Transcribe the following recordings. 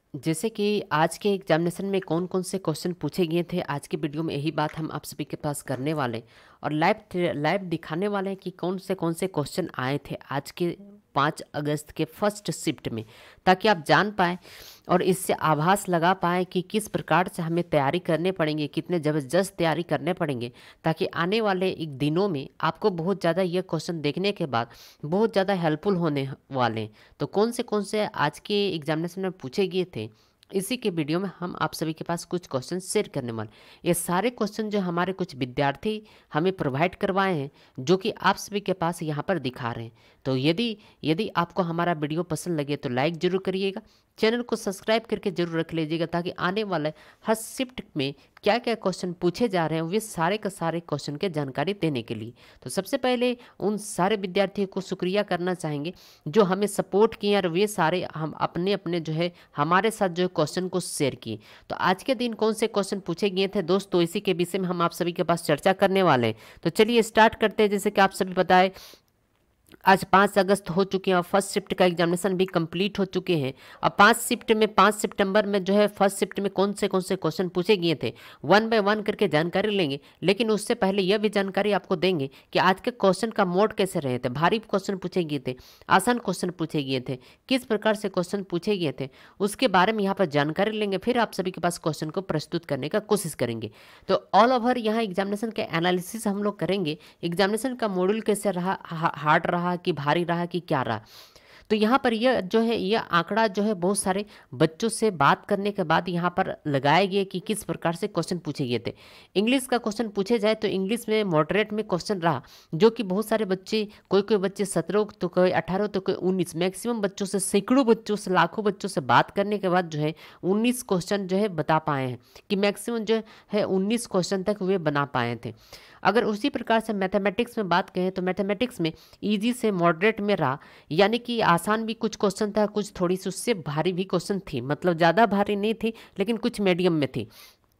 जैसे कि आज के एग्जामिनेशन में कौन कौन से क्वेश्चन पूछे गए थे, आज की वीडियो में यही बात हम आप सभी के पास करने वाले हैं और लाइव दिखाने वाले हैं कि कौन से क्वेश्चन आए थे आज के 5 अगस्त के फर्स्ट शिफ्ट में, ताकि आप जान पाएँ और इससे आभास लगा पाएँ कि किस प्रकार से हमें तैयारी करने पड़ेंगे, कितने ज़बरदस्त तैयारी करने पड़ेंगे, ताकि आने वाले एक दिनों में आपको बहुत ज़्यादा ये क्वेश्चन देखने के बाद बहुत ज़्यादा हेल्पफुल होने वाले हैं। तो कौन से आज के एग्जामिनेशन में पूछे गए थे, इसी के वीडियो में हम आप सभी के पास कुछ क्वेश्चन शेयर करने वाले। ये सारे क्वेश्चन जो हमारे कुछ विद्यार्थी हमें प्रोवाइड करवाए हैं, जो कि आप सभी के पास यहाँ पर दिखा रहे हैं। तो यदि आपको हमारा वीडियो पसंद लगे तो लाइक ज़रूर करिएगा, चैनल को सब्सक्राइब करके जरूर रख लीजिएगा, ताकि आने वाले हर शिफ्ट में क्या क्या क्वेश्चन पूछे जा रहे हैं वे सारे के सारे क्वेश्चन के जानकारी देने के लिए। तो सबसे पहले उन सारे विद्यार्थियों को शुक्रिया करना चाहेंगे जो हमें सपोर्ट किए और वे सारे हम अपने अपने जो है हमारे साथ जो है क्वेश्चन को शेयर किए। तो आज के दिन कौन से क्वेश्चन पूछे गए थे दोस्तों, इसी के विषय में हम आप सभी के पास चर्चा करने वाले हैं। तो चलिए स्टार्ट करते हैं। जैसे कि आप सभी बताएं, आज 5 अगस्त हो चुके हैं और फर्स्ट शिफ्ट का एग्जामिनेशन भी कंप्लीट हो चुके हैं। अब 5 सितंबर में जो है फर्स्ट शिफ्ट में कौन से क्वेश्चन पूछे गए थे, वन बाय वन करके जानकारी लेंगे। लेकिन उससे पहले यह भी जानकारी आपको देंगे कि आज के क्वेश्चन का मोड कैसे रहे थे, भारी क्वेश्चन पूछे गए थे, आसान क्वेश्चन पूछे गए थे, किस प्रकार से क्वेश्चन पूछे गए थे, उसके बारे में यहाँ पर जानकारी लेंगे। फिर आप सभी के पास क्वेश्चन को प्रस्तुत करने का कोशिश करेंगे। तो ऑल ओवर यहाँ एग्जामिनेशन के एनालिसिस हम लोग करेंगे, एग्जामिनेशन का मॉड्यूल कैसे रहा, हार्ड रहा कि भारी रहा कि क्या रहा। तो यहाँ पर यह जो है यह आंकड़ा जो है बहुत सारे बच्चों से बात करने के बाद यहाँ पर लगाए गए कि किस प्रकार से क्वेश्चन पूछे गए थे। इंग्लिश का क्वेश्चन पूछे जाए तो इंग्लिश में मॉडरेट में क्वेश्चन रहा, जो कि बहुत सारे बच्चे, कोई बच्चे 17 तो कोई 18 तो कोई 19, मैक्सिमम बच्चों से, सैकड़ों बच्चों से, लाखों बच्चों से बात करने के बाद जो है 19 क्वेश्चन जो है बता पाए हैं, कि मैक्सिमम जो है 19 क्वेश्चन तक वे बना पाए थे। अगर उसी प्रकार से मैथमेटिक्स में बात करें तो मैथमेटिक्स में इजी से मॉडरेट में रहा, यानी कि आसान भी कुछ क्वेश्चन था, कुछ थोड़ी सी उससे भारी भी क्वेश्चन थी, मतलब ज़्यादा भारी नहीं थी लेकिन कुछ मीडियम में थी,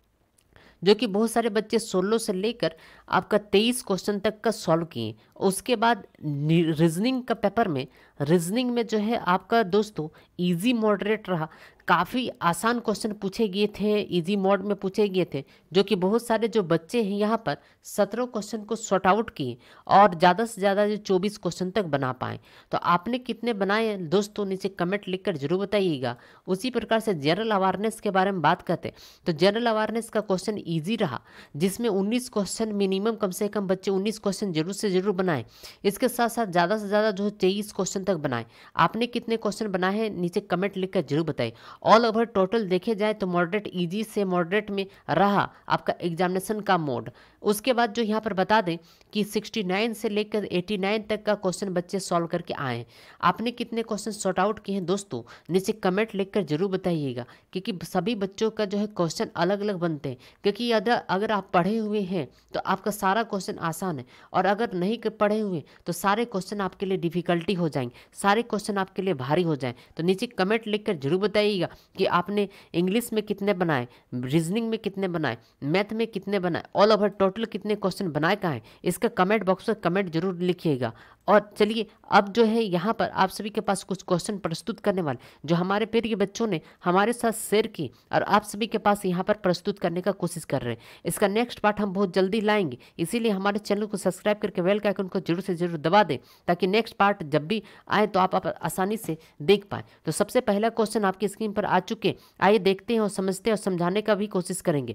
जो कि बहुत सारे बच्चे 16 से लेकर आपका 23 क्वेश्चन तक का सॉल्व किए। उसके बाद रीजनिंग का पेपर में, रीजनिंग में जो है आपका दोस्तों इजी मॉडरेट रहा, काफ़ी आसान क्वेश्चन पूछे गए थे, इजी मोड में पूछे गए थे, जो कि बहुत सारे जो बच्चे हैं यहाँ पर 17 क्वेश्चन को सॉर्ट आउट किए और ज़्यादा से ज़्यादा जो 24 क्वेश्चन तक बना पाए। तो आपने कितने बनाए दोस्तों, नीचे कमेंट लिखकर जरूर बताइएगा। उसी प्रकार से जनरल अवेयरनेस के बारे में बात करते तो जनरल अवेयरनेस का क्वेश्चन ईजी रहा, जिसमें 19 क्वेश्चन मिनिमम, कम से कम बच्चे 19 क्वेश्चन जरूर से जरूर बनाए। इसके साथ साथ ज़्यादा से ज़्यादा जो 23 क्वेश्चन तक बनाए। आपने कितने क्वेश्चन बनाए हैं नीचे कमेंट लिखकर जरूर बताइए। ऑल ओवर टोटल देखे जाए तो मॉडरेट, इजी से मॉडरेट में रहा आपका एग्जामिनेशन का मोड। उसके बाद जो यहाँ पर बता दें कि 69 से लेकर 89 तक का क्वेश्चन बच्चे सॉल्व करके आए। आपने कितने क्वेश्चन सॉर्ट आउट किए हैं दोस्तों, नीचे कमेंट लिखकर जरूर बताइएगा, क्योंकि सभी बच्चों का जो है क्वेश्चन अलग अलग बनते हैं। क्योंकि अगर आप पढ़े हुए हैं तो आपका सारा क्वेश्चन आसान है, और अगर नहीं पढ़े हुए तो सारे क्वेश्चन आपके लिए डिफिकल्टी हो जाएंगे, सारे क्वेश्चन आपके लिए भारी हो जाएं। तो नीचे कमेंट लिखकर जरूर बताइएगा कि आपने इंग्लिश में कितने बनाए, रीजनिंग में कितने बनाए, मैथ में कितने बनाए, ऑल ओवर टोटल कितने क्वेश्चन बनाए का है, इसका कमेंट बॉक्स में कमेंट जरूर लिखिएगा। और चलिए अब जो है यहाँ पर आप सभी के पास कुछ क्वेश्चन प्रस्तुत करने वाले, जो हमारे प्रिय बच्चों ने हमारे साथ शेयर की और आप सभी के पास यहाँ पर प्रस्तुत करने का कोशिश कर रहे हैं। इसका नेक्स्ट पार्ट हम बहुत जल्दी लाएंगे, इसीलिए हमारे चैनल को सब्सक्राइब करके बेल का आइकन को जरूर से जरूर दबा दें, ताकि नेक्स्ट पार्ट जब भी आए तो आप आसानी से देख पाए। तो सबसे पहला क्वेश्चन आपकी स्क्रीन पर आ चुके, आइए देखते हैं और समझते हैं और समझाने का भी कोशिश करेंगे।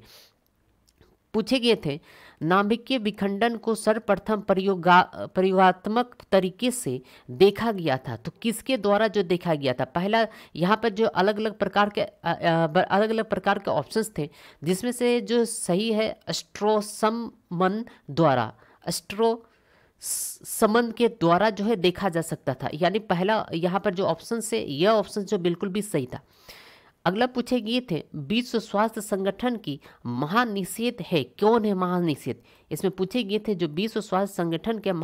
पूछे गए थे, नाभिकीय विखंडन को सर्वप्रथम प्रयोगात्मक तरीके से देखा गया था, तो किसके द्वारा जो देखा गया था। पहला यहाँ पर जो अलग अलग प्रकार के ऑप्शंस थे, जिसमें से जो सही है एस्ट्रोसमन द्वारा, एस्ट्रोसमन के द्वारा जो है देखा जा सकता था। यानी पहला यहाँ पर जो ऑप्शन से यह ऑप्शन जो बिल्कुल भी सही था। अगला पूछे गए थे, विश्व स्वास्थ्य संगठन की महानिषेध है, कौन है महानिषेध। इसमें पूछे गए थे जो विश्व स्वास्थ्य संगठन के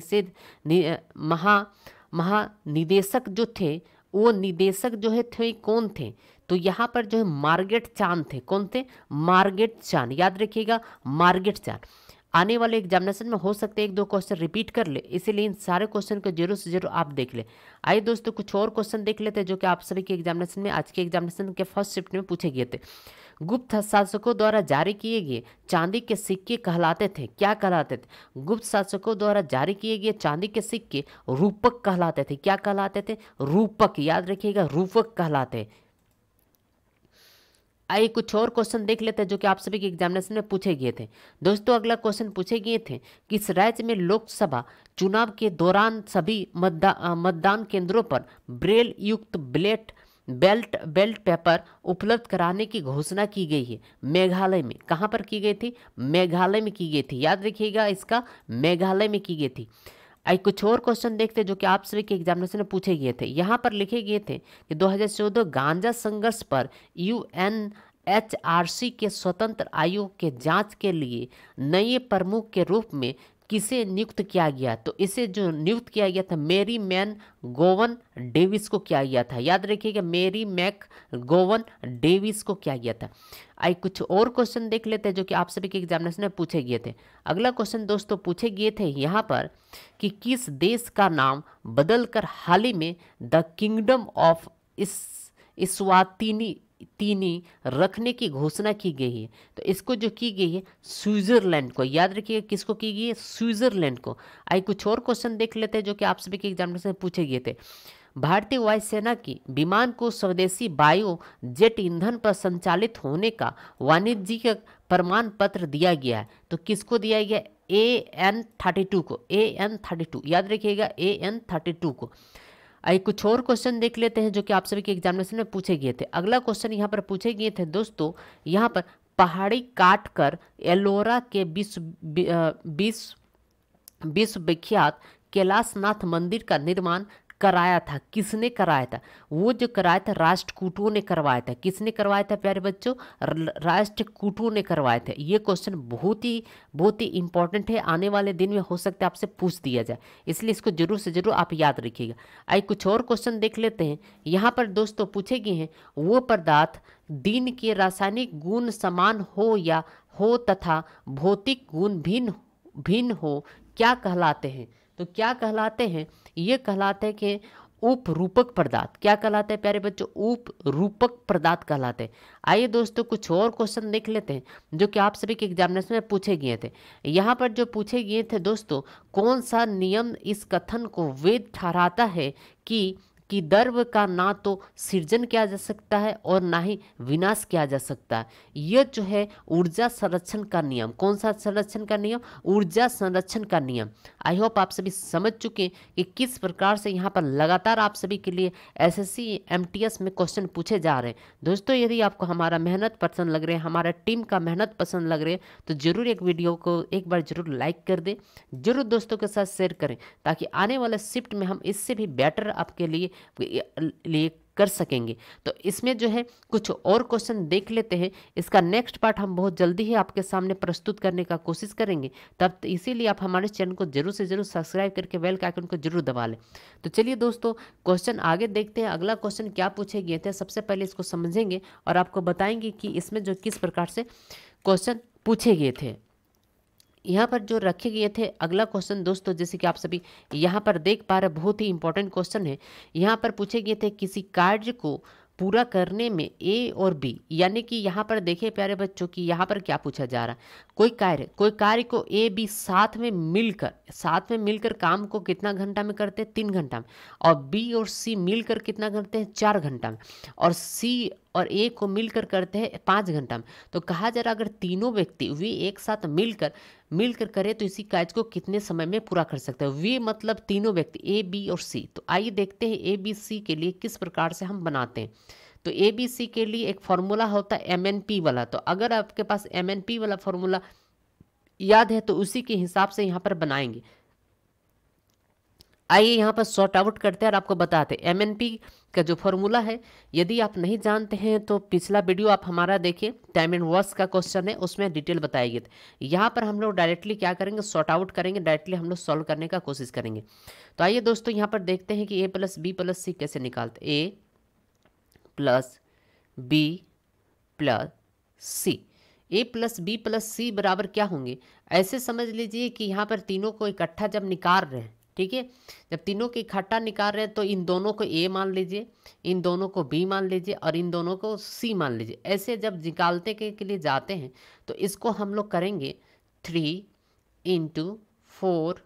महानिदेशक जो थे, वो निदेशक जो है थे कौन थे। तो यहाँ पर जो है मार्गरेट चान थे। कौन थे? मार्गरेट चान, याद रखिएगा मार्गरेट चान। आने वाले एग्जामिनेशन में हो सकते हैं 1-2 क्वेश्चन रिपीट कर ले, इसीलिए इन सारे क्वेश्चन को जरूर से जरूर आप देख ले। आइए दोस्तों कुछ और क्वेश्चन देख लेते हैं जो कि आप सभी के एग्जामिनेशन में, आज के एग्जामिनेशन के फर्स्ट शिफ्ट में पूछे गए थे। गुप्त शासकों द्वारा जारी किए गए चांदी के सिक्के कहलाते थे, क्या कहलाते थे? गुप्त शासकों द्वारा जारी किए गए चांदी के सिक्के रूपक कहलाते थे, क्या कहलाते थे? रूपक, याद रखिएगा, रूपक कहलाते। आइए कुछ और क्वेश्चन देख लेते हैं जो कि आप सभी के एग्जामिनेशन में पूछे गए थे। दोस्तों अगला क्वेश्चन पूछे गए थे, किस राज्य में लोकसभा चुनाव के दौरान सभी मतदान केंद्रों पर ब्रेल युक्त बैलेट पेपर उपलब्ध कराने की घोषणा की गई है? मेघालय में। कहाँ पर की गई थी? मेघालय में की गई थी, याद रखिएगा इसका, मेघालय में की गई थी। आई कुछ और क्वेश्चन देखते हैं जो कि आप सभी के एग्जामिनेशन में पूछे गए थे। यहाँ पर लिखे गए थे कि 2014 गांजा संघर्ष पर UNHRC के स्वतंत्र आयोग के जांच के लिए नए प्रमुख के रूप में किसे नियुक्त किया गया? तो इसे जो नियुक्त किया गया था मेरी मैन गोवन डेविस को किया गया था, याद रखिएगा, मेरी मैक गोवन डेविस को किया गया था। आई कुछ और क्वेश्चन देख लेते हैं जो कि आप सभी के एग्जामिनेशन में पूछे गए थे। अगला क्वेश्चन दोस्तों पूछे गए थे यहाँ पर कि किस देश का नाम बदलकर हाल ही में द किंगडम ऑफ इस्वातिनी रखने की घोषणा की गई है? तो इसको जो की गई है स्विट्जरलैंड को, याद रखिएगा, किसको की गई है? स्विट्जरलैंड को। आई कुछ और क्वेश्चन देख लेते हैं जो कि आप सभी के एग्जामिनेशन में पूछे गए थे। भारतीय वायुसेना की विमान को स्वदेशी बायो जेट ईंधन पर संचालित होने का वाणिज्यिक प्रमाण पत्र दिया गया है, तो किसको दिया गया? AN32 को, AN32, याद रखिएगा, AN32 को। आइए कुछ और क्वेश्चन देख लेते हैं जो कि आप सभी के एग्जामिनेशन में पूछे गए थे। अगला क्वेश्चन यहाँ पर पूछे गए थे दोस्तों, यहाँ पर पहाड़ी काट कर एलोरा के विश्व विख्यात कैलाशनाथ मंदिर का निर्माण कराया था, किसने कराया था? वो जो कराया था राष्ट्रकूटों ने करवाया था। किसने करवाया था प्यारे बच्चों? राष्ट्रकूटों ने करवाया था। ये क्वेश्चन बहुत ही इंपॉर्टेंट है, आने वाले दिन में हो सकता है आपसे पूछ दिया जाए, इसलिए इसको जरूर से जरूर आप याद रखिएगा। आइए कुछ और क्वेश्चन देख लेते हैं। यहाँ पर दोस्तों पूछे गए हैं, वो पदार्थ दिन के रासायनिक गुण समान हो या हो तथा भौतिक गुण भिन्न हो, क्या कहलाते हैं? तो क्या कहलाते हैं? ये कहलाते हैं कि उपरूपक पदार्थ। क्या कहलाते हैं प्यारे बच्चों? उपरूपक पदार्थ कहलाते हैं। आइए दोस्तों कुछ और क्वेश्चन देख लेते हैं जो कि आप सभी के एग्जामिनेशन में पूछे गए थे। यहाँ पर जो पूछे गए थे दोस्तों, कौन सा नियम इस कथन को वैध ठहराता है कि द्रव्य का ना तो सृजन किया जा सकता है और ना ही विनाश किया जा सकता है? यह जो है ऊर्जा संरक्षण का नियम। कौन सा संरक्षण का नियम? ऊर्जा संरक्षण का नियम। आई होप आप सभी समझ चुके हैं कि किस प्रकार से यहाँ पर लगातार आप सभी के लिए SSC MTS में क्वेश्चन पूछे जा रहे हैं। दोस्तों यदि आपको हमारा मेहनत पसंद लग रहे हैं, हमारा टीम का मेहनत पसंद लग रहे हैं, तो जरूर एक वीडियो को एक बार जरूर लाइक कर दें, जरूर दोस्तों के साथ शेयर करें, ताकि आने वाले शिफ्ट में हम इससे भी बेटर आपके लिए कर सकेंगे। तो इसमें जो है कुछ और क्वेश्चन देख लेते हैं। इसका नेक्स्ट पार्ट हम बहुत जल्दी ही आपके सामने प्रस्तुत करने का कोशिश करेंगे, तब इसीलिए आप हमारे चैनल को जरूर से जरूर सब्सक्राइब करके बेल का आइकन को जरूर दबा लें। तो चलिए दोस्तों क्वेश्चन आगे देखते हैं। अगला क्वेश्चन क्या पूछे गए थे, सबसे पहले इसको समझेंगे और आपको बताएंगे कि इसमें जो किस प्रकार से क्वेश्चन पूछे गए थे। यहाँ पर जो रखे गए थे अगला क्वेश्चन दोस्तों, जैसे कि आप सभी यहाँ पर देख पा रहे, बहुत ही इंपॉर्टेंट क्वेश्चन है। यहाँ पर पूछे गए थे, किसी कार्य को पूरा करने में A और B, यानी कि यहाँ पर देखिए प्यारे बच्चों कि यहाँ पर क्या पूछा जा रहा है, कोई कार्य को A B साथ में मिलकर काम को कितना घंटा में करते हैं? 3 घंटा में। और B और C मिलकर कितना करते हैं? 4 घंटा में। और C और A को मिलकर करते हैं 5 घंटा में। तो कहा जा रहा अगर तीनों व्यक्ति वे एक साथ मिलकर करे तो इसी कार्य को कितने समय में पूरा कर सकते हैं? वे मतलब तीनों व्यक्ति A B और C। तो आइए देखते हैं A B C के लिए किस प्रकार से हम बनाते हैं। तो A B C के लिए एक फॉर्मूला होता है MNP वाला। तो अगर आपके पास MNP वाला फॉर्मूला याद है तो उसी के हिसाब से यहाँ पर बनाएंगे। आइए यहाँ पर सॉर्ट आउट करते हैं और आपको बताते हैं MNP का जो फॉर्मूला है। यदि आप नहीं जानते हैं तो पिछला वीडियो आप हमारा देखिए, टाइम एंड वर्क्स का क्वेश्चन है, उसमें डिटेल बताई गई थी। यहाँ पर हम लोग डायरेक्टली क्या करेंगे, सॉर्ट आउट करेंगे, डायरेक्टली हम लोग सॉल्व करने का कोशिश करेंगे। तो आइए दोस्तों यहाँ पर देखते हैं कि A + B + C कैसे निकालते। A + B + C, A + B + C बराबर क्या होंगे? ऐसे समझ लीजिए कि यहाँ पर तीनों को इकट्ठा जब निकाल रहे हैं, ठीक है, जब तीनों को इकट्ठा निकाल रहे हैं तो इन दोनों को ए मान लीजिए, इन दोनों को बी मान लीजिए और इन दोनों को सी मान लीजिए। ऐसे जब निकालते के लिए जाते हैं तो इसको हम लोग करेंगे 3 इंटू 4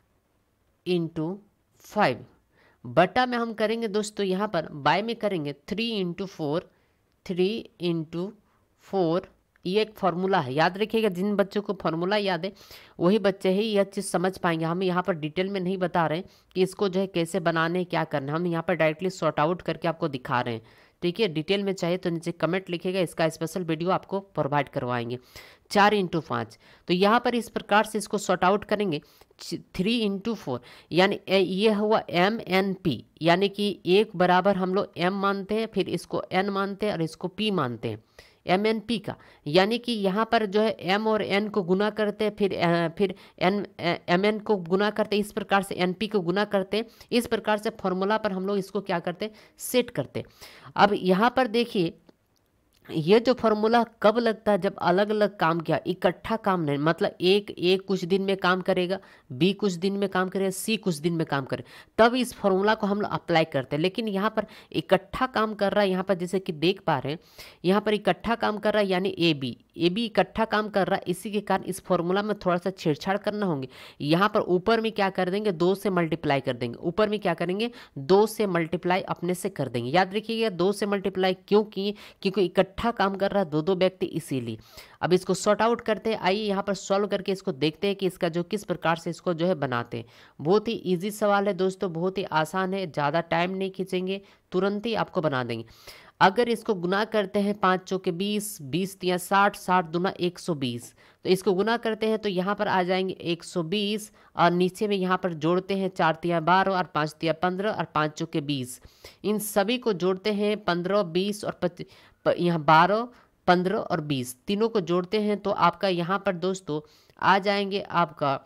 इंटू 5 बटा में हम करेंगे दोस्तों यहाँ पर बाय में करेंगे 3 इंटू 4, 3 इंटू 4। ये एक फार्मूला है, याद रखिएगा। जिन बच्चों को फार्मूला याद है वही बच्चे ही यह चीज़ समझ पाएंगे। हम यहाँ पर डिटेल में नहीं बता रहे हैं कि इसको जो है कैसे बनाने क्या करना है, हम यहाँ पर डायरेक्टली सॉर्ट आउट करके आपको दिखा रहे हैं, ठीक है। डिटेल में चाहिए तो नीचे कमेंट लिखिएगा, इसका स्पेशल वीडियो आपको प्रोवाइड करवाएंगे। 4 इंटू 5, तो यहाँ पर इस प्रकार से इसको सॉर्ट आउट करेंगे। 3 इंटू 4 यानी ये हुआ MNP, यानी कि एक बराबर हम लोग M मानते हैं, फिर इसको N मानते हैं और इसको P मानते हैं, MNP का। यानी कि यहाँ पर जो है M और N को गुना करते हैं, फिर MN को गुना करते हैं, इस प्रकार से NP को गुना करते हैं। इस प्रकार से फॉर्मूला पर हम लोग इसको क्या करते हैं, सेट करते हैं। अब यहाँ पर देखिए ये जो फॉर्मूला कब लगता है, जब अलग अलग काम किया, इकट्ठा काम नहीं, मतलब एक कुछ दिन में काम करेगा, बी कुछ दिन में काम करेगा, सी कुछ दिन में काम करे, तब इस फॉर्मूला को हम लोग अप्लाई करते हैं। लेकिन यहाँ पर इकट्ठा काम कर रहा है, यहाँ पर जैसे कि देख पा रहे हैं, यहाँ पर इकट्ठा काम कर रहा है यानी ए बी इकट्ठा काम कर रहा है। इसी के कारण इस फॉर्मूला में थोड़ा सा छेड़छाड़ करना होंगे। यहाँ पर ऊपर में क्या कर देंगे, 2 से मल्टीप्लाई कर देंगे, ऊपर में क्या करेंगे, 2 से मल्टीप्लाई अपने से कर देंगे। याद रखिएगा 2 से मल्टीप्लाई क्यों किए, क्योंकि इकट्ठा काम कर रहा है दो व्यक्ति, इसीलिए। अब इसको सॉर्ट आउट करते हैं, आइए यहाँ पर सॉल्व करके इसको देखते हैं कि इसका जो किस प्रकार से इसको जो है बनाते हैं। बहुत ही इजी सवाल है दोस्तों, बहुत ही आसान है, ज़्यादा टाइम नहीं खींचेंगे, तुरंत ही आपको बना देंगे। अगर इसको गुना करते हैं 5 चौके 20, 20 तिया 60, 60 दूना 120, तो इसको गुना करते हैं तो यहाँ पर आ जाएंगे 120 और नीचे में यहाँ पर जोड़ते हैं 4 तिया 12 और 5 तिया 15 और 5 चौके 20। इन सभी को जोड़ते हैं 15, 20 और यहाँ 12, 15 और 20 तीनों को जोड़ते हैं तो आपका यहाँ पर दोस्तों आ जाएंगे आपका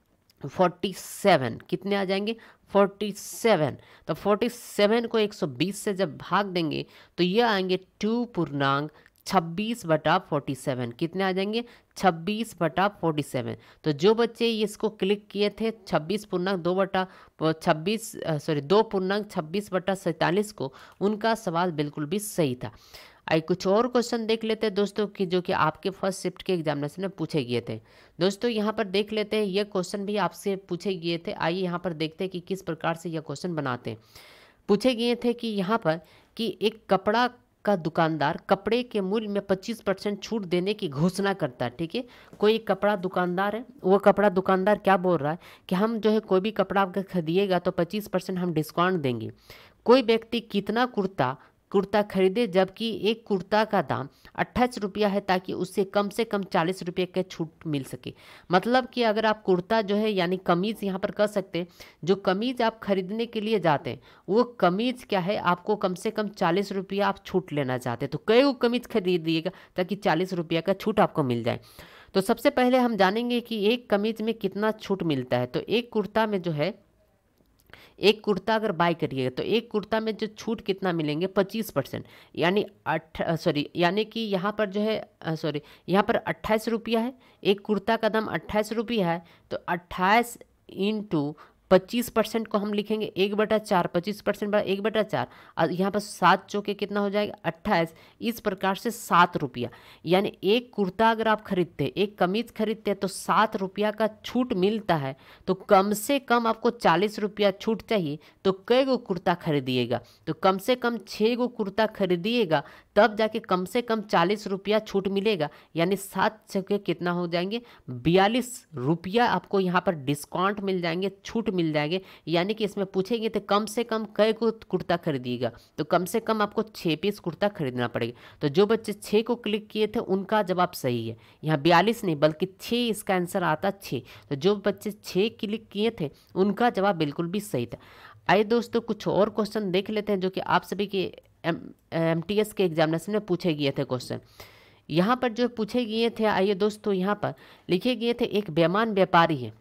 47। कितने आ जाएंगे, 47। तो 47 को 120 से जब भाग देंगे तो ये आएंगे 2.26/47। कितने आ जाएंगे, 26/47। तो जो बच्चे इसको क्लिक किए थे 2.26/47 को, उनका सवाल बिल्कुल भी सही था। आइए कुछ और क्वेश्चन देख लेते हैं दोस्तों कि जो कि आपके फर्स्ट शिफ्ट के एग्जामिनेशन में पूछे गए थे। दोस्तों यहाँ पर देख लेते हैं, ये क्वेश्चन भी आपसे पूछे गए थे। आइए यहाँ पर देखते हैं कि किस प्रकार से यह क्वेश्चन बनाते हैं। पूछे गए थे कि यहाँ पर कि एक कपड़ा का दुकानदार कपड़े के मूल्य में 25% छूट देने की घोषणा करता है, ठीक है। कोई कपड़ा दुकानदार है, वो कपड़ा दुकानदार क्या बोल रहा है कि हम जो है कोई भी कपड़ा आपका खरीदिएगा तो 25% हम डिस्काउंट देंगे। कोई व्यक्ति कितना कुर्ता खरीदे जबकि एक कुर्ता का दाम 28 रुपया है ताकि उससे कम 40 रुपये का छूट मिल सके। मतलब कि अगर आप कुर्ता जो है यानी कमीज़ यहाँ पर कह सकते हैं, जो कमीज़ आप खरीदने के लिए जाते हैं वो कमीज़ क्या है, आपको कम से कम 40 रुपया आप छूट लेना चाहते हैं, तो कई वो कमीज़ खरीदिएगा ताकि 40 रुपया का छूट आपको मिल जाए। तो सबसे पहले हम जानेंगे कि एक कमीज़ में कितना छूट मिलता है। तो एक कुर्ता में जो है, एक कुर्ता अगर बाय करिएगा तो एक कुर्ता में जो छूट कितना मिलेंगे, 25%, यानी यानी कि यहाँ पर जो है यहाँ पर 28 रुपया है, एक कुर्ता का दाम 28 रुपया है, तो 28 इंटू 25% को हम लिखेंगे 1/4, 25% 1/4, और यहाँ पर 7 चौके कितना हो जाएगा 28, इस प्रकार से 7 रुपया। यानी एक कुर्ता अगर आप खरीदते हैं, एक कमीज खरीदते हैं तो 7 रुपया का छूट मिलता है, तो कम से कम आपको 40 रुपया छूट चाहिए। तो कई गो कुर्ता खरीदिएगा, तो कम से कम 6 गो कुर्ता खरीदिएगा तब जाके कम से कम 40 रुपया छूट मिलेगा। यानी 7 चौके कितना हो जाएंगे 42 रुपया आपको यहाँ पर डिस्काउंट मिल जाएंगे, छूट मिल जाएंगे। यानी कि इसमें पूछेंगे तो कम से कम कई को कुर्ता खरीदिएगा, तो कम से कम आपको 6 पीस कुर्ता खरीदना पड़ेगा। तो जो बच्चे 6 को क्लिक किए थे उनका जवाब सही है, यहाँ 42 नहीं बल्कि 6 इसका आंसर आता 6। तो जो बच्चे 6 क्लिक किए थे उनका जवाब बिल्कुल भी सही था। आइए दोस्तों कुछ और क्वेश्चन देख लेते हैं जो कि आप सभी के MTS के एग्जामिनेशन में पूछे गए थे क्वेश्चन। यहाँ पर जो पूछे गए थे, आइए दोस्तों यहाँ पर लिखे गए थे, एक बेईमान व्यापारी है।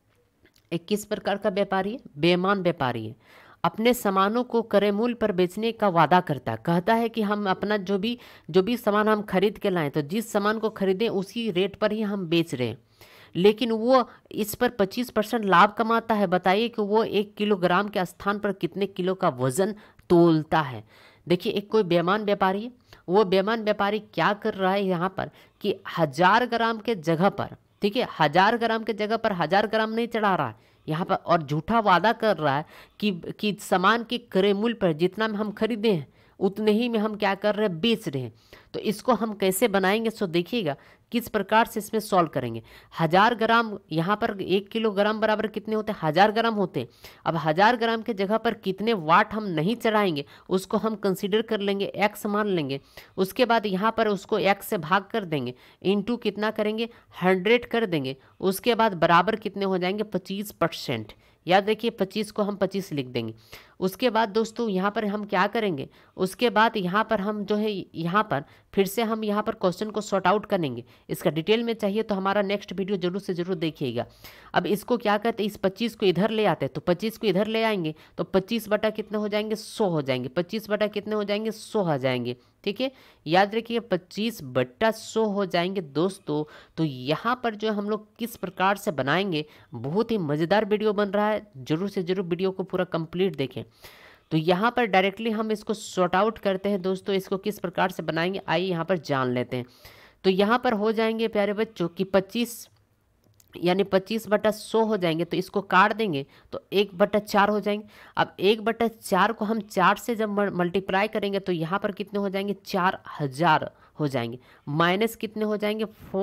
एक किस प्रकार का व्यापारी है, बेईमान व्यापारी है। अपने सामानों को क्रय मूल्य पर बेचने का वादा करता है, कहता है कि हम अपना जो भी सामान हम खरीद के लाएं तो जिस सामान को खरीदें उसी रेट पर ही हम बेच रहे हैं। लेकिन वो इस पर 25% लाभ कमाता है। बताइए कि वो 1 किलोग्राम के स्थान पर कितने किलो का वजन तोलता है। देखिए, एक कोई बेईमान व्यापारी है, वो बेईमान व्यापारी क्या कर रहा है यहाँ पर कि 1000 ग्राम के जगह पर, ठीक है, 1000 ग्राम के जगह पर 1000 ग्राम नहीं चढ़ा रहा है यहाँ पर, और झूठा वादा कर रहा है कि सामान के क्रय मूल्य पर जितना में हम खरीदे हैं उतने ही में हम क्या कर रहे हैं, बेच रहे हैं। तो इसको हम कैसे बनाएंगे, सो देखिएगा किस प्रकार से इसमें सॉल्व करेंगे। 1000 ग्राम, यहाँ पर 1 किलोग्राम बराबर कितने होते हैं, 1000 ग्राम होते हैं। अब 1000 ग्राम के जगह पर कितने वाट हम नहीं चढ़ाएंगे उसको हम कंसीडर कर लेंगे, x मान लेंगे। उसके बाद यहाँ पर उसको x से भाग कर देंगे, इंटू कितना करेंगे, 100 कर देंगे। उसके बाद बराबर कितने हो जाएंगे, 25%। याद रखिए 25 को हम 25 लिख देंगे। उसके बाद दोस्तों यहाँ पर हम क्या करेंगे, उसके बाद यहाँ पर हम जो है यहाँ पर फिर से हम यहाँ पर क्वेश्चन को सॉर्ट आउट करेंगे। इसका डिटेल में चाहिए तो हमारा नेक्स्ट वीडियो जरूर से जरूर देखिएगा। अब इसको क्या कहते हैं, इस 25 को इधर ले आते हैं, तो 25 को इधर ले आएंगे तो 25 बटा कितने हो जाएंगे, 100 हो जाएंगे। 25 बटा कितने हो जाएंगे, 100 आ जाएंगे। ठीक है, याद रखिए 25 बटा 100 हो जाएंगे दोस्तों। तो यहाँ पर जो हम लोग किस प्रकार से बनाएंगे, बहुत ही मज़ेदार वीडियो बन रहा है, जरूर से जरूर वीडियो को पूरा कंप्लीट देखें। तो यहाँ पर डायरेक्टली हम इसको सॉर्ट आउट करते हैं दोस्तों, इसको किस प्रकार से बनाएंगे आइए यहाँ पर जान लेते हैं। तो यहाँ पर हो जाएंगे प्यारे बच्चों कि 25 यानी 25 बटा 100 हो जाएंगे, तो इसको काट देंगे तो 1 बटा 4 हो जाएंगे। अब 1 बटा 4 को हम 4 से जब मल्टीप्लाई करेंगे तो यहाँ पर कितने हो जाएंगे, 4000 हो जाएंगे। माइनस कितने हो जाएंगे,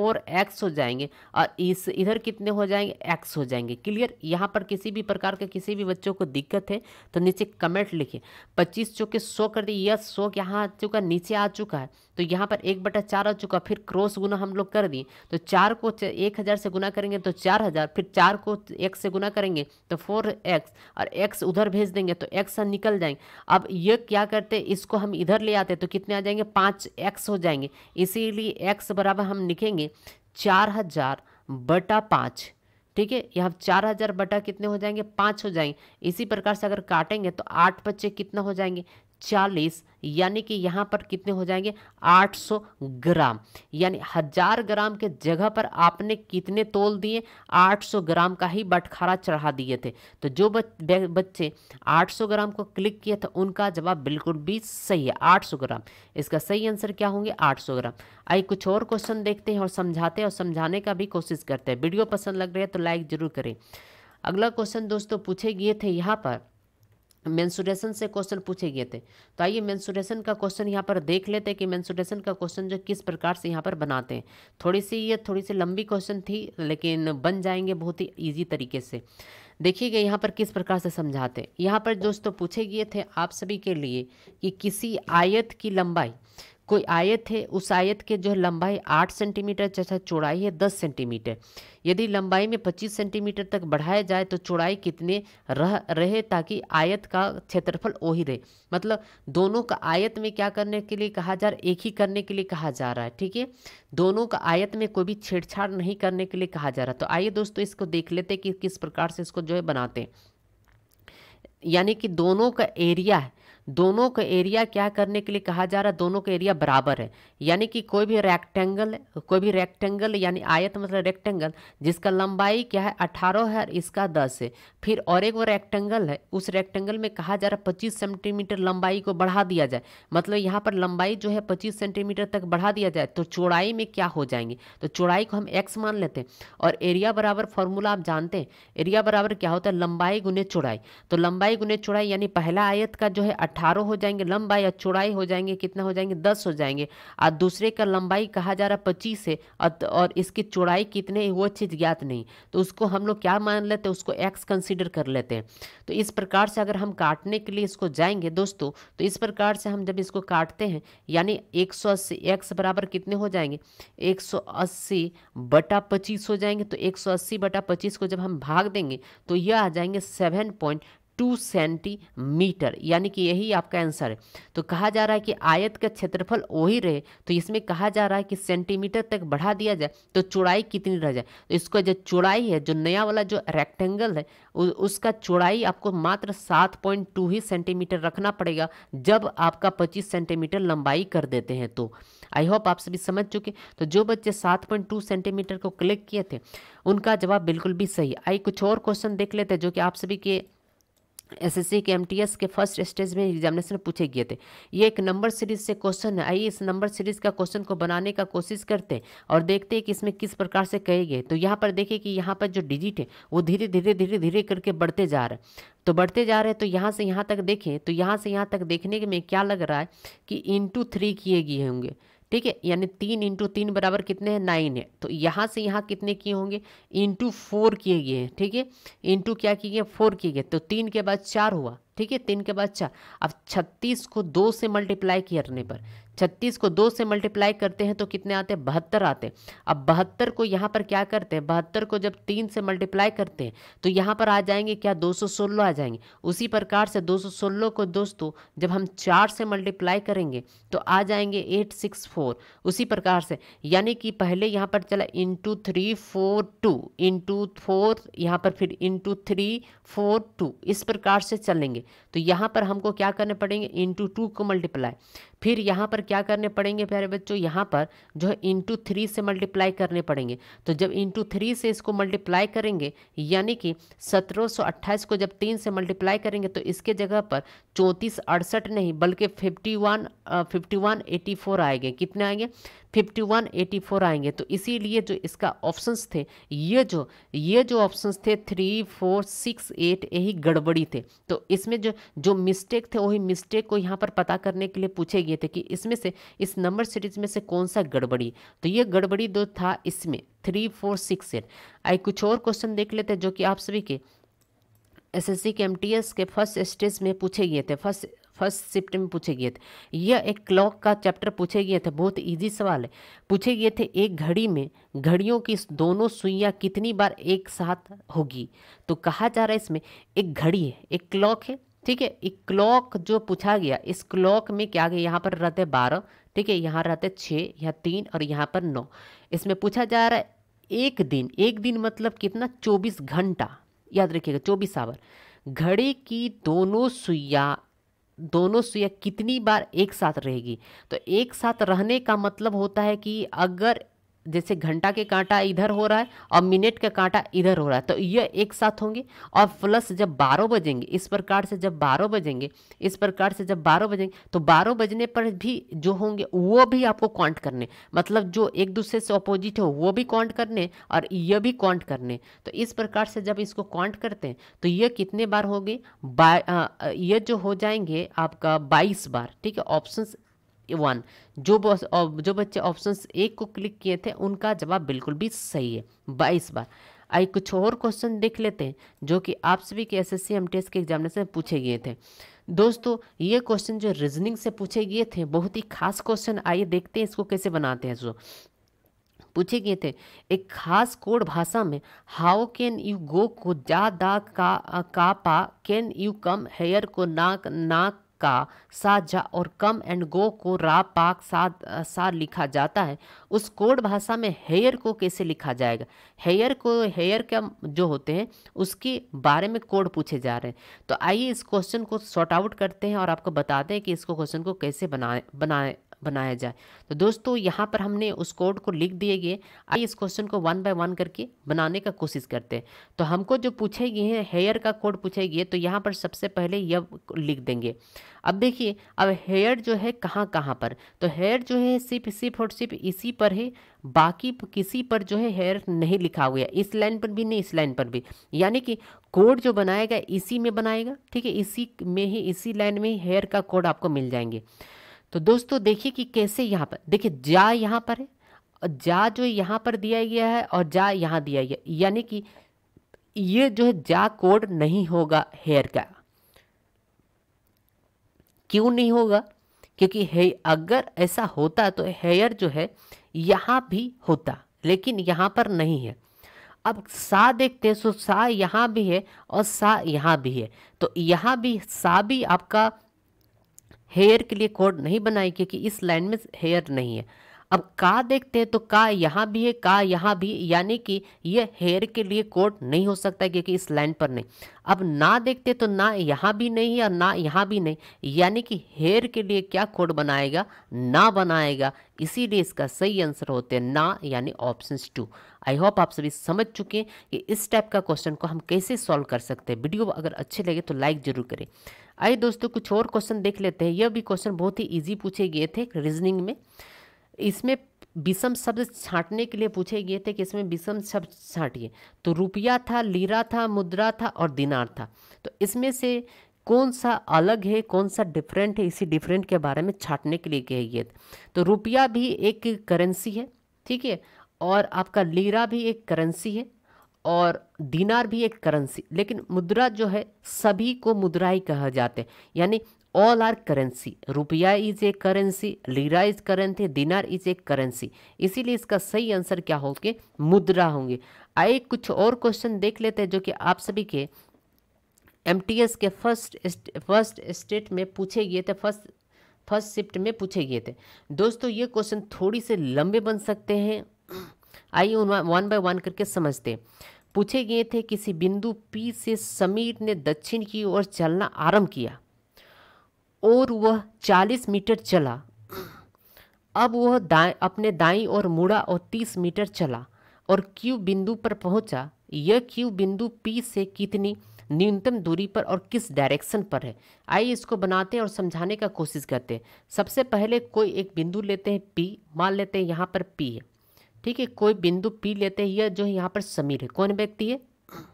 4x हो जाएंगे, और इस इधर कितने हो जाएंगे, x हो जाएंगे। क्लियर। यहाँ पर किसी भी प्रकार के किसी भी बच्चों को दिक्कत है तो नीचे कमेंट लिखिए। 25 चौके 100 कर दिए, यह 100 यहाँ आ चुका, नीचे आ चुका है। तो यहाँ पर 1 बटा 4 आ चुका, फिर क्रॉस गुना हम लोग कर दिए, तो 4 को 1000 से गुना करेंगे तो 4000, फिर 4 को x से गुना करेंगे तो 4x, और x उधर भेज देंगे तो x निकल जाएंगे। अब ये क्या करते हैं, इसको हम इधर ले आते तो कितने आ जाएंगे, 5x हो जाएंगे। इसीलिए x बराबर हम लिखेंगे 4000 बटा 5। ठीक है, यहाँ 4000 बटा कितने हो जाएंगे, 5 हो जाएंगे। इसी प्रकार से अगर काटेंगे तो 8 बच्चे कितना हो जाएंगे, 40, यानी कि यहाँ पर कितने हो जाएंगे, 800 ग्राम। यानी 1000 ग्राम के जगह पर आपने कितने तोल दिए, 800 ग्राम का ही बटखारा चढ़ा दिए थे। तो जो बच्चे 800 ग्राम को क्लिक किए थे उनका जवाब बिल्कुल भी सही है, 800 ग्राम। इसका सही आंसर क्या होंगे, 800 ग्राम। आइए कुछ और क्वेश्चन देखते हैं और समझाते हैं और समझाने का भी कोशिश करते हैं। वीडियो पसंद लग रही है तो लाइक जरूर करें। अगला क्वेश्चन दोस्तों पूछे गए थे, यहाँ पर मेंसुरेशन से क्वेश्चन पूछे गए थे। तो आइए मेंसुरेशन का क्वेश्चन यहाँ पर देख लेते हैं कि मेंसुरेशन का क्वेश्चन जो किस प्रकार से यहाँ पर बनाते हैं। थोड़ी सी लंबी क्वेश्चन थी लेकिन बन जाएंगे बहुत ही इजी तरीके से। देखिएगा यहाँ पर किस प्रकार से समझाते हैं। यहाँ पर दोस्तों पूछे गए थे आप सभी के लिए कि किसी आयत की लंबाई, कोई आयत है, उस आयत के जो लंबाई 8 सेंटीमीटर तथा चौड़ाई है 10 सेंटीमीटर। यदि लंबाई में 25 सेंटीमीटर तक बढ़ाया जाए तो चौड़ाई कितने रहे ताकि आयत का क्षेत्रफल वही रहे। मतलब दोनों का आयत में क्या करने के लिए कहा जा रहा है, एक ही करने के लिए कहा जा रहा है। ठीक है, दोनों का आयत में कोई भी छेड़छाड़ नहीं करने के लिए कहा जा रहा है। तो आइए दोस्तों इसको देख लेते कि किस प्रकार से इसको जो है बनाते हैं। यानी कि दोनों का एरिया है, दोनों का एरिया क्या करने के लिए कहा जा रहा है, दोनों का एरिया बराबर है। यानी कि कोई भी रेक्टेंगल यानी आयत मतलब रेक्टेंगल जिसका लंबाई क्या है 18 है और इसका 10 है। फिर और एक वो रेक्टेंगल है, उस रेक्टेंगल में कहा जा रहा है 25 सेंटीमीटर लंबाई को बढ़ा दिया जाए। मतलब यहाँ पर लंबाई जो है 25 सेंटीमीटर तक बढ़ा दिया जाए तो चौड़ाई में क्या हो जाएंगे, तो चौड़ाई को हम x मान लेते हैं। और एरिया बराबर फॉर्मूला आप जानते हैं, एरिया बराबर क्या होता है, लंबाई गुने चौड़ाई। तो लंबाई गुने चौड़ाई यानी पहला आयत का जो है 18 हो जाएंगे लंबाई और चौड़ाई हो जाएंगे कितना हो जाएंगे, 10 हो जाएंगे। और दूसरे का लंबाई कहा जा रहा है 25 है और इसकी चौड़ाई कितने वो चीज़ ज्ञात नहीं, तो उसको हम लोग क्या मान लेते हैं, उसको x कंसीडर कर लेते हैं। तो इस प्रकार से अगर हम काटने के लिए इसको जाएंगे दोस्तों, तो इस प्रकार से हम जब इसको काटते हैं यानी 180 x बराबर कितने हो जाएंगे, 180 बटा 25 हो जाएंगे। तो 180 बटा 25 को जब हम भाग देंगे तो यह आ जाएंगे 2 सेंटीमीटर, यानी कि यही आपका आंसर है। तो कहा जा रहा है कि आयत का क्षेत्रफल वही रहे, तो इसमें कहा जा रहा है कि सेंटीमीटर तक बढ़ा दिया जाए तो चौड़ाई कितनी रह जाए। तो इसको जो चौड़ाई है, जो नया वाला जो रेक्टेंगल है उसका चौड़ाई आपको मात्र 7.2 ही सेंटीमीटर रखना पड़ेगा जब आपका 25 सेंटीमीटर लंबाई कर देते हैं। तो आई होप आप सभी समझ चुके। तो जो बच्चे 7.2 सेंटीमीटर को क्लिक किए थे उनका जवाब बिल्कुल भी सही। आइए कुछ और क्वेश्चन देख लेते हैं जो कि आप सभी के एसएससी के एमटीएस के फर्स्ट स्टेज में एग्जामिनेशन पूछे गए थे। ये एक नंबर सीरीज से क्वेश्चन है। आइए इस नंबर सीरीज का क्वेश्चन को बनाने का कोशिश करते हैं और देखते हैं कि इसमें किस प्रकार से कहे गए। तो यहाँ पर देखिए कि यहाँ पर जो डिजिट है वो धीरे धीरे धीरे धीरे करके बढ़ते जा रहे हैं। तो बढ़ते जा रहे हैं, तो यहाँ से यहाँ तक देखें तो यहाँ से यहाँ तक देखने में क्या लग रहा है कि इंटू 3 किए गए होंगे, ठीक है, यानी 3 इंटू 3 बराबर कितने हैं, 9 है। तो यहाँ से यहाँ कितने किए होंगे, इंटू 4 किए गए हैं, ठीक है, इंटू क्या किए गए, 4 किए गए। तो 3 के बाद 4 हुआ, ठीक है, 3 के बाद 4। अब 36 को 2 से मल्टीप्लाई करने पर, 36 को 2 से मल्टीप्लाई करते हैं तो कितने आते हैं, 72 आते हैं। अब 72 को यहाँ पर क्या करते हैं, 72 को जब 3 से मल्टीप्लाई करते हैं तो यहाँ पर आ जाएंगे क्या, 216 आ जाएंगे। उसी प्रकार से 216 को दोस्तों जब हम 4 से मल्टीप्लाई करेंगे तो आ जाएंगे 864। उसी प्रकार से यानी कि पहले यहाँ पर चला इंटू 3 4 2 इंटू 4, यहाँ पर फिर इंटू 3 4 2, इस प्रकार से चलेंगे। तो यहाँ पर हमको क्या करने पड़ेंगे, इंटू 2 को मल्टीप्लाई, फिर यहाँ पर क्या करने पड़ेंगे प्यारे बच्चों, यहाँ पर जो है इंटू 3 से मल्टीप्लाई करने पड़ेंगे। तो जब इंटू 3 से इसको मल्टीप्लाई करेंगे यानी कि 1728 को जब 3 से मल्टीप्लाई करेंगे तो इसके जगह पर 3468 नहीं बल्कि 5184 आएंगे। कितने आएंगे, 5184 आएंगे। तो इसीलिए जो इसका ऑप्शंस थे, ये जो ऑप्शंस थे 3 4 6 8 यही गड़बड़ी थे। तो इसमें जो मिस्टेक थे वही मिस्टेक को यहाँ पर पता करने के लिए पूछे गए थे कि इसमें से इस नंबर सीरीज में से कौन सा गड़बड़ी। तो ये गड़बड़ी दो था इसमें 3 4 6 8। आइए कुछ और क्वेश्चन देख लेते हैं जो कि आप सभी के एसएससी के एमटीएस के फर्स्ट स्टेज में पूछे गए थे, फर्स्ट शिफ्ट में पूछे गए थे। यह एक क्लॉक का चैप्टर पूछे गए थे, बहुत इजी सवाल है। पूछे गए थे एक घड़ी में घड़ियों की दोनों सुइयां कितनी बार एक साथ होगी। तो कहा जा रहा है इसमें एक घड़ी है, एक क्लॉक है, ठीक है। एक क्लॉक जो पूछा गया, इस क्लॉक में क्या गया, यहाँ पर रहते 12, ठीक है, यहाँ रहते 6, यहाँ 3 और यहाँ पर 9। इसमें पूछा जा रहा है एक दिन मतलब कितना, 24 घंटा, याद रखिएगा 24 आवर। घड़ी की दोनों सुइयां कितनी बार एक साथ रहेगी। तो एक साथ रहने का मतलब होता है कि अगर जैसे घंटा के कांटा इधर हो रहा है और मिनट का कांटा इधर हो रहा है तो ये एक साथ होंगे। और प्लस जब 12 बजेंगे इस प्रकार से, जब 12 बजेंगे इस प्रकार से, जब 12 बजेंगे तो 12 बजने पर भी जो होंगे वो भी आपको काउंट करने, मतलब जो एक दूसरे से अपोजिट हो वो भी काउंट करने और ये भी काउंट करने। तो इस प्रकार से जब इसको काउंट करते हैं तो ये कितने बार होंगे, ये जो हो जाएंगे आपका 22 बार, ठीक है। ऑप्शन 1 जो बच्चे ऑप्शन 1 को क्लिक किए थे उनका जवाब बिल्कुल भी सही है, 22 बार। आइए कुछ और क्वेश्चन देख लेते हैं जो कि आप सभी के एसएससी एमटीएस के एग्जामिनेशन में पूछे गए थे। दोस्तों ये क्वेश्चन जो रीजनिंग से पूछे गए थे बहुत ही खास क्वेश्चन, आइए देखते हैं इसको कैसे बनाते हैं। सो पूछे गए थे एक खास कोड भाषा में, हाउ कैन यू गो को जा दा का पा, कैन यू कम हेयर को नाक का सा जा और कम एंड गो को रा पाक सा लिखा जाता है। उस कोड भाषा में हेयर को कैसे लिखा जाएगा। हेयर का जो होते हैं उसके बारे में कोड पूछे जा रहे हैं। तो आइए इस क्वेश्चन को सॉर्ट आउट करते हैं और आपको बताते हैं कि इसको क्वेश्चन को कैसे बनाया जाए। तो दोस्तों यहाँ पर हमने उस कोड को लिख दिए गए। आइए इस क्वेश्चन को 1 बाय 1 करके बनाने का कोशिश करते हैं। तो हमको जो पूछे गए हैं हेयर का कोड पूछे गए, तो यहाँ पर सबसे पहले यह लिख देंगे। अब देखिए अब हेयर जो है कहाँ पर, तो हेयर जो है सिर्फ इसी पर है, बाकी किसी पर जो है हेयर नहीं लिखा हुआ है, इस लाइन पर भी नहीं, इस लाइन पर भी। यानी कि कोड जो बनाएगा इसी में बनाएगा, ठीक है, इसी में ही, इसी लाइन में ही हेयर का कोड आपको मिल जाएंगे। तो दोस्तों देखिए कि कैसे यहाँ पर देखिए जा यहाँ पर है, जा जो यहाँ पर दिया गया है और जा यहाँ दिया गया, यानी कि ये जो है जा कोड नहीं होगा हेयर का। क्यों नहीं होगा, क्योंकि अगर ऐसा होता तो हेयर जो है यहाँ भी होता लेकिन यहाँ पर नहीं है। अब सा देखते हैं, सो सा यहाँ भी है और सा यहाँ भी है, तो यहाँ भी सा भी आपका हेयर के लिए कोड नहीं बनाई क्योंकि इस लाइन में हेयर नहीं है। अब का देखते हैं तो का यहाँ भी है, का यहाँ भी, यानी कि ये हेयर के लिए कोड नहीं हो सकता क्योंकि इस लाइन पर नहीं। अब ना देखते तो ना यहाँ भी नहीं है और ना यहाँ भी नहीं, यानी कि हेयर के लिए क्या कोड बनाएगा, ना बनाएगा। इसीलिए इसका सही आंसर होते हैं ना, यानी ऑप्शन 2। आई होप आप सभी समझ चुके हैं कि इस टाइप का क्वेश्चन को हम कैसे सॉल्व कर सकते हैं। वीडियो अगर अच्छे लगे तो लाइक जरूर करें। आइए दोस्तों कुछ और क्वेश्चन देख लेते हैं। यह भी क्वेश्चन बहुत ही इजी पूछे गए थे रीजनिंग में। इसमें विषम शब्द छांटने के लिए पूछे गए थे कि इसमें विषम शब्द छांटिए। तो रुपया था, लीरा था, मुद्रा था और दिनार था। तो इसमें से कौन सा अलग है, कौन सा डिफरेंट है, इसी डिफरेंट के बारे में छांटने के लिए कहे गए थे। तो रुपया भी एक करेंसी है, ठीक है, और आपका लीरा भी एक करेंसी है और दिनार भी एक करेंसी। लेकिन मुद्रा जो है सभी को मुद्रा ही कहा जाते हैं, यानी all are currency. Rupaya is a currency, lira is currency, dinar is a currency. इसीलिए इसका सही आंसर क्या होंगे, मुद्रा होंगे। आइए कुछ और क्वेश्चन देख लेते हैं जो कि आप सभी के एमटीएस के फर्स्ट स्टेट में पूछे गए थे, फर्स्ट शिफ्ट में पूछे गए थे। दोस्तों ये क्वेश्चन थोड़ी से लंबे बन सकते हैं, आइए वन बाय वन करके समझते हैं। पूछे गए थे किसी बिंदु P से समीर ने दक्षिण की ओर चलना आरंभ किया और वह 40 मीटर चला। अब वह अपने दाईं ओर मुड़ा और 30 मीटर चला और Q बिंदु पर पहुंचा। यह Q बिंदु P से कितनी न्यूनतम दूरी पर और किस डायरेक्शन पर है। आइए इसको बनाते हैं और समझाने का कोशिश करते हैं। सबसे पहले कोई एक बिंदु लेते हैं P, मान लेते हैं यहाँ पर P है, ठीक है। कोई बिंदु P लेते हैं, यह जो है यहाँ पर समीर है। कौन व्यक्ति है,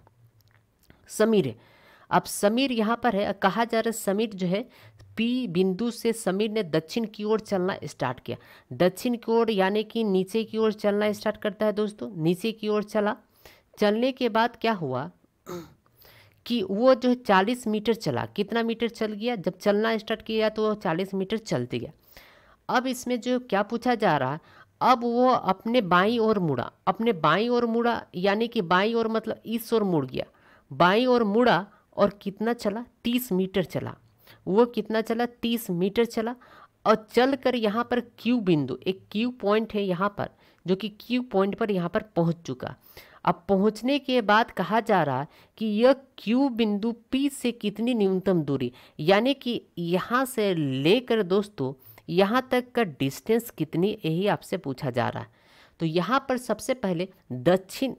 समीर है। अब समीर यहाँ पर है, कहा जा रहा है समीर जो है P बिंदु से समीर ने दक्षिण की ओर चलना स्टार्ट किया। दक्षिण की ओर यानी कि नीचे की ओर चलना स्टार्ट करता है दोस्तों, नीचे की ओर चला। चलने के बाद क्या हुआ कि वो जो है 40 मीटर चला। कितना मीटर चल गया, जब चलना स्टार्ट किया तो वो 40 मीटर चलते गया। अब इसमें जो क्या पूछा जा रहा है, अब वो अपने बाईं ओर मुड़ा, अपने बाईं ओर मुड़ा, यानी कि बाईं ओर मतलब इस ओर मुड़ गया, बाईं ओर मुड़ा और कितना चला, 30 मीटर चला। वो कितना चला, 30 मीटर चला और चल कर यहाँ पर Q बिंदु, एक Q पॉइंट है यहाँ पर, जो कि Q पॉइंट पर यहाँ पर पहुँच चुका। अब पहुँचने के बाद कहा जा रहा है कि यह Q बिंदु P से कितनी न्यूनतम दूरी, यानी कि यहाँ से लेकर दोस्तों यहाँ तक का डिस्टेंस कितनी, यही आपसे पूछा जा रहा है। तो यहाँ पर सबसे पहले दक्षिण,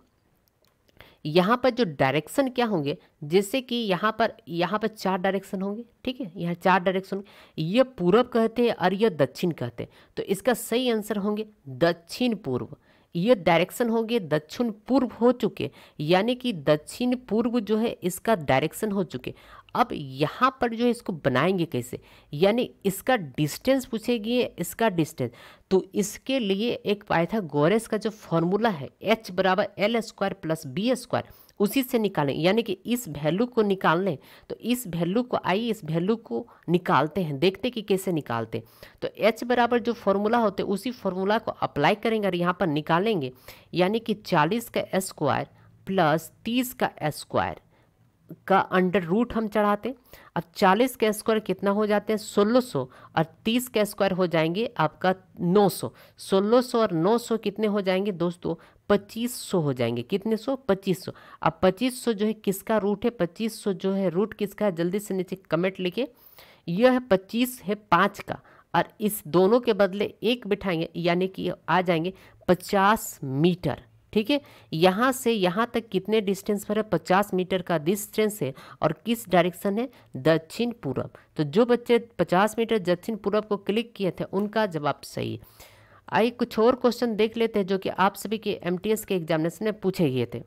यहाँ पर जो डायरेक्शन क्या होंगे, जैसे कि यहाँ पर 4 डायरेक्शन होंगे, ठीक है। यहाँ 4 डायरेक्शन होंगे, ये पूर्व कहते हैं और ये दक्षिण कहते हैं। तो इसका सही आंसर होंगे दक्षिण पूर्व। ये डायरेक्शन होंगे दक्षिण पूर्व हो चुके, यानी कि दक्षिण पूर्व जो है इसका डायरेक्शन हो चुके। अब यहाँ पर जो है इसको बनाएंगे कैसे, यानी इसका डिस्टेंस पूछेगी, इसका डिस्टेंस। तो इसके लिए एक पाइथागोरस का जो फॉर्मूला है H बराबर L² प्लस B², उसी से निकालें, यानी कि इस वैल्यू को निकाल लें। तो इस वैल्यू को, आइए इस वैल्यू को निकालते हैं, देखते कि कैसे निकालते हैं। तो H बराबर जो फॉर्मूला होते हैं उसी फॉर्मूला को अप्लाई करेंगे और यहाँ पर निकालेंगे, यानी कि 40 का S² प्लस 30 का S² का अंडर रूट हम चढ़ाते। अब 40 का स्क्वायर कितना हो जाते हैं, 1600, और 30 का स्क्वायर हो जाएंगे आपका 900। 1600 और 900 कितने हो जाएंगे दोस्तों, 2500 हो जाएंगे। कितने सौ, 2500। अब 2500 जो है किसका रूट है, 2500 जो है रूट किसका है, जल्दी से नीचे कमेंट लिखे। यह है 25 है 5 का, और इस दोनों के बदले 1 बिठाएंगे, यानी कि आ जाएंगे 50 मीटर, ठीक है। यहाँ से यहाँ तक कितने डिस्टेंस पर है, 50 मीटर का डिस्टेंस है, और किस डायरेक्शन है, दक्षिण पूर्व। तो जो बच्चे 50 मीटर दक्षिण पूर्व को क्लिक किए थे उनका जवाब सही है। आइए कुछ और क्वेश्चन देख लेते हैं जो कि आप सभी के एमटीएस के एग्जामिनेशन में पूछे गए थे।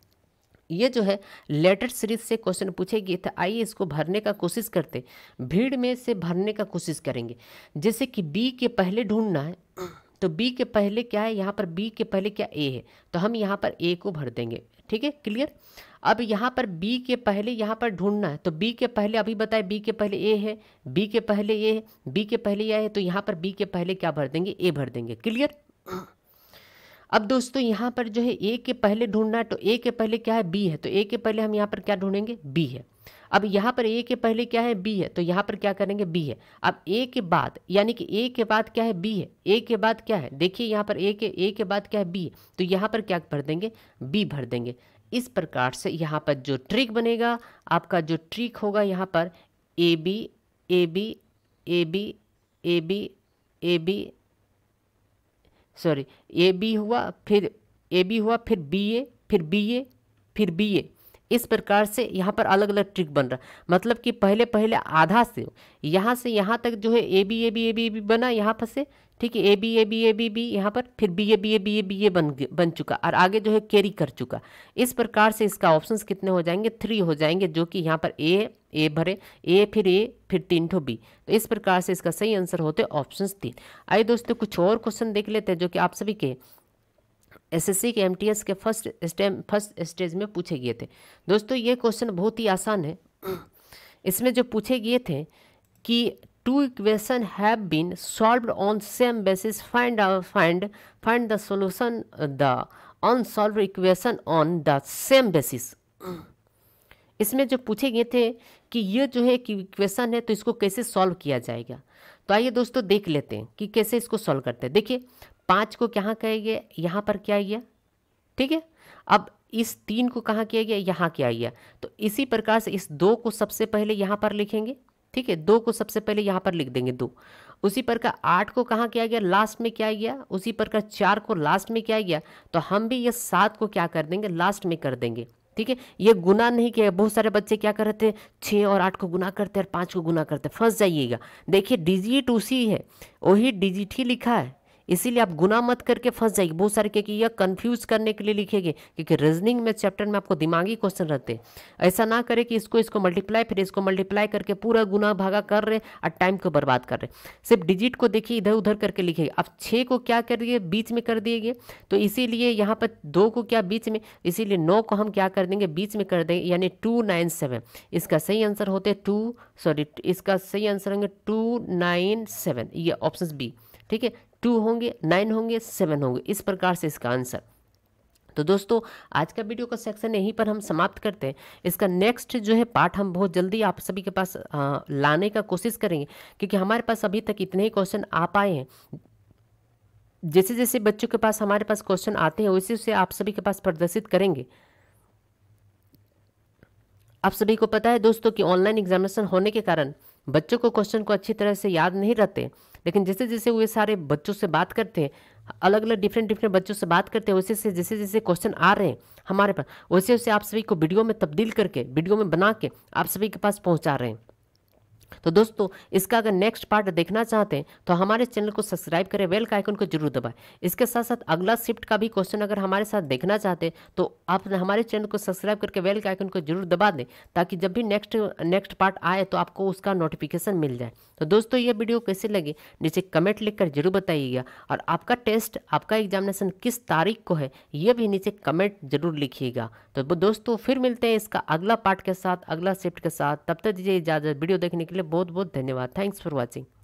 ये जो है लेटर सीरीज से क्वेश्चन पूछे गए थे। आइए इसको भरने का कोशिश करते, भीड़ में से भरने का कोशिश करेंगे। जैसे कि बी के पहले ढूंढना है, तो बी के पहले क्या है, यहाँ पर बी के पहले क्या ए है, तो हम यहाँ पर ए को भर देंगे, ठीक है, क्लियर। अब यहाँ पर बी के पहले यहाँ पर ढूंढना है, तो बी के पहले अभी बताए बी के पहले ए है, बी के पहले ए है, बी के पहले ए है, तो यहाँ पर बी के पहले क्या भर देंगे, ए भर देंगे, क्लियर। अब दोस्तों यहाँ पर जो है ए के पहले ढूंढना है, तो ए के पहले क्या है, बी है, तो ए के पहले हम यहाँ पर क्या ढूंढेंगे, बी है। अब यहाँ पर ए के पहले क्या है, बी है, तो यहाँ पर क्या करेंगे, बी है। अब ए के बाद, यानी कि ए के बाद क्या है, बी है, ए के बाद क्या है, देखिए यहाँ पर ए के बाद क्या है, बी है, तो यहाँ पर क्या भर देंगे, बी भर देंगे। इस प्रकार से यहाँ पर जो ट्रिक बनेगा, आपका जो ट्रिक होगा यहाँ पर A B A B A B A B A B sorry A B हुआ, फिर ए बी हुआ, फिर बी ए, फिर बी ए, फिर बी ए। इस प्रकार से यहाँ पर अलग अलग ट्रिक बन रहा है। मतलब कि पहले पहले आधा से यहाँ तक जो है A B A B A B बना यहाँ पर से, ठीक है, A B A B A B B यहाँ पर, फिर B A B A B A B A बन चुका, और आगे जो है कैरी कर चुका। इस प्रकार से इसका ऑप्शंस कितने हो जाएंगे, 3 हो जाएंगे, जो कि यहाँ पर ए भरे, ए फिर 3 ठो बी। तो इस प्रकार से इसका सही आंसर होते ऑप्शंस 3। आइए दोस्तों कुछ और क्वेश्चन देख लेते हैं जो कि आप सभी के एसएससी के एमटीएस के फर्स्ट स्टेज में पूछे गए थे। दोस्तों ये क्वेश्चन बहुत ही आसान है। इसमें जो पूछे गए थे कि 2 equation have been solved on same basis, find the solution the unsolved equation on the same basis. इसमें जो पूछे गए थे कि ये जो है इक्वेशन है, तो इसको कैसे सॉल्व किया जाएगा। तो आइए दोस्तों देख लेते हैं कि कैसे इसको सॉल्व करते हैं। देखिए 5 को कहाँ किया गया, यहाँ पर किया गया, ठीक है। अब इस 3 को कहाँ किया गया, यहाँ किया गया। तो इसी प्रकार से इस 2 को सबसे पहले यहाँ पर लिखेंगे, ठीक है, 2 को सबसे पहले यहाँ पर लिख देंगे 2। उसी प्रकार 8 को कहाँ किया गया, लास्ट में किया गया। उसी प्रकार 4 को लास्ट में किया गया। तो हम भी ये 7 को क्या कर देंगे, लास्ट में कर देंगे, ठीक है। ये गुना नहीं किया। बहुत सारे बच्चे क्या करते हैं, 6 और 8 को गुना करते हैं और 5 को गुना करते हैं, फंस जाइएगा। देखिए डिजिट उसी है, वही डिजिट ही लिखा है, इसीलिए आप गुना मत करके फंस जाएगी। बहुत सारे क्योंकि यह कंफ्यूज करने के लिए लिखेंगे, क्योंकि रीजनिंग में चैप्टर में आपको दिमागी क्वेश्चन रहते हैं। ऐसा ना करें कि इसको मल्टीप्लाई, फिर इसको मल्टीप्लाई करके पूरा गुना भागा कर रहे और टाइम को बर्बाद कर रहे। सिर्फ डिजिट को देखिए इधर उधर करके लिखेंगे। अब 6 को क्या करिए, बीच में कर दिएगे, तो इसीलिए यहाँ पर 2 को क्या बीच में, इसीलिए 9 को हम क्या कर देंगे, बीच में कर देंगे, यानी 297। इसका सही आंसर होते इसका सही आंसर होंगे 297, ये ऑप्शन बी, ठीक है। 2 होंगे, 9 होंगे, 7 होंगे, इस प्रकार से इसका आंसर। तो दोस्तों आज का वीडियो का सेक्शन यहीं पर हम समाप्त करते हैं। इसका नेक्स्ट जो है पार्ट हम बहुत जल्दी आप सभी के पास लाने का कोशिश करेंगे, क्योंकि हमारे पास अभी तक इतने ही क्वेश्चन आ पाए हैं। जैसे जैसे बच्चों के पास हमारे पास क्वेश्चन आते हैं वैसे वैसे आप सभी के पास प्रदर्शित करेंगे। आप सभी को पता है दोस्तों कि ऑनलाइन एग्जामिनेशन होने के कारण बच्चों को क्वेश्चन को अच्छी तरह से याद नहीं रहते, लेकिन जैसे जैसे वे सारे बच्चों से बात करते हैं, अलग अलग डिफरेंट बच्चों से बात करते हैं, वैसे से जैसे जैसे क्वेश्चन आ रहे हैं हमारे पास, वैसे वैसे आप सभी को वीडियो में तब्दील करके, वीडियो में बना के आप सभी के पास पहुंचा रहे हैं। तो दोस्तों इसका अगर नेक्स्ट पार्ट देखना चाहते हैं तो हमारे चैनल को सब्सक्राइब करें, बेल का आइकन को जरूर दबाएं। इसके साथ साथ अगला शिफ्ट का भी क्वेश्चन अगर हमारे साथ देखना चाहते हैं तो आप हमारे चैनल को सब्सक्राइब करके बेल का आइकन को जरूर दबा दें, ताकि जब भी नेक्स्ट पार्ट आए तो आपको उसका नोटिफिकेशन मिल जाए। तो दोस्तों ये वीडियो कैसे लगे नीचे कमेंट लिखकर जरूर बताइएगा, और आपका टेस्ट, आपका एग्जामिनेशन किस तारीख को है ये भी नीचे कमेंट जरूर लिखिएगा। तो दोस्तों फिर मिलते हैं इसका अगला पार्ट के साथ, अगला शिफ्ट के साथ। तब तक दीजिए इजाजत। वीडियो देखने के लिए बहुत बहुत धन्यवाद। Thanks for watching.